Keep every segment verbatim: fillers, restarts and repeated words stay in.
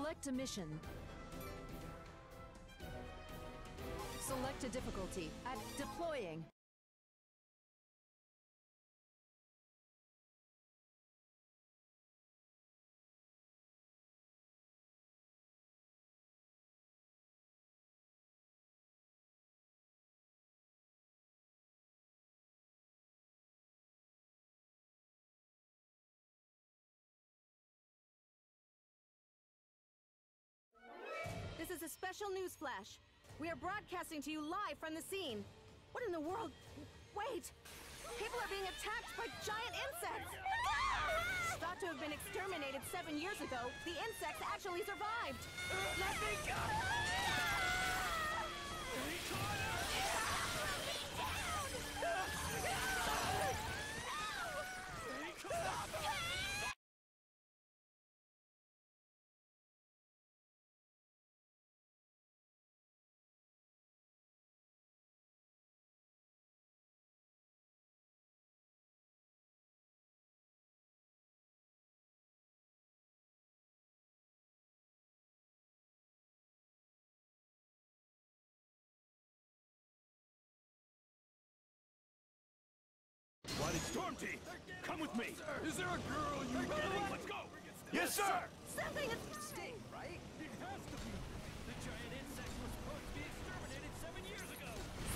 Select a mission. Select a difficulty. At deploying. This is a special news flash. We are broadcasting to you live from the scene. What in the world? Wait! People are being attacked by giant insects! Thought to have been exterminated seven years ago, the insects actually survived! Let me go! What is Stormty? Come with me! Is there a girl you getting? Let's go! Yes, sir! Something is... Sting, right? It has to be! The giant insect was supposed to be exterminated seven years ago!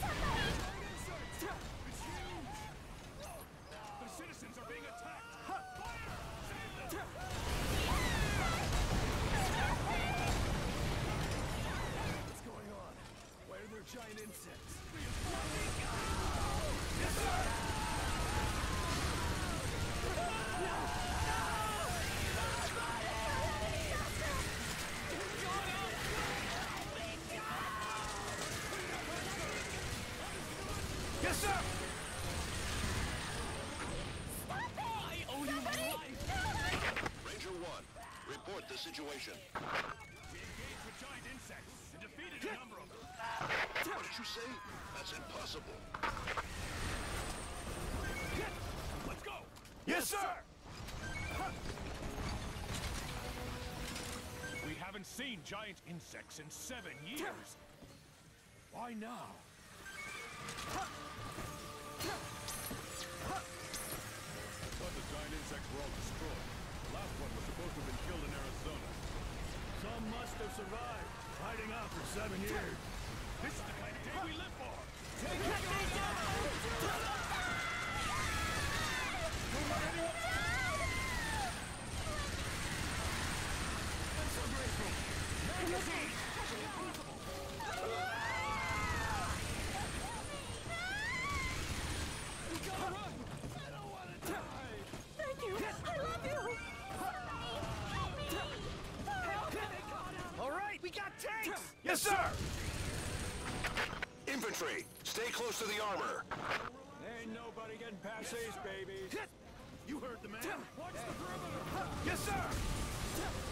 It's huge! The citizens are being attacked! Fire! Save them! What's going on? Why are there giant insects? Yes, sir! Yes, sir! Stop it! I owe you my life! No! Ranger one, report the situation. We engaged with giant insects and defeated a number of them. What did you say? That's impossible. Let's go! Yes, sir! We haven't seen giant insects in seven years. Why now? I thought the giant insects were all destroyed. The last one was supposed to have been killed in Arizona. Some must have survived, hiding out for seven years. This is the kind of day we live for! Take it down! Don't let anyone... I'm so grateful! Magazine! We gotta run! I don't want to die! Thank you! I love you! Help me! All right, we got tanks! Yes, sir! Infantry, stay close to the armor. Ain't nobody getting past these babies. You heard the man. Watch the perimeter. Yes, sir!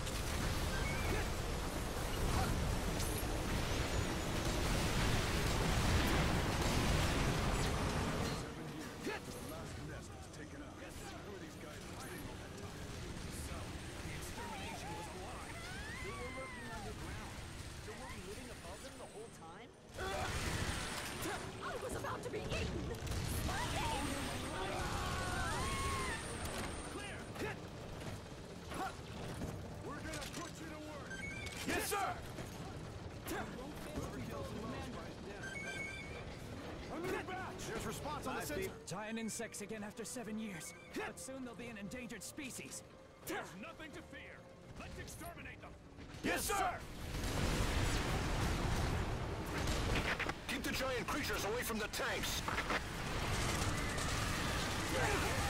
The last nest was taken out. Who are these guys hiding all that time? So, the extermination was a lie. They were lurking underground. So were we living above them the whole time? I was about to be eaten! Clear! We're gonna put you to work! Yes, sir! Another batch! There's response on the sensor! Giant insects again after seven years. But soon they'll be an endangered species. There's nothing to fear! Let's exterminate them! Yes, sir! Keep the giant creatures away from the tanks!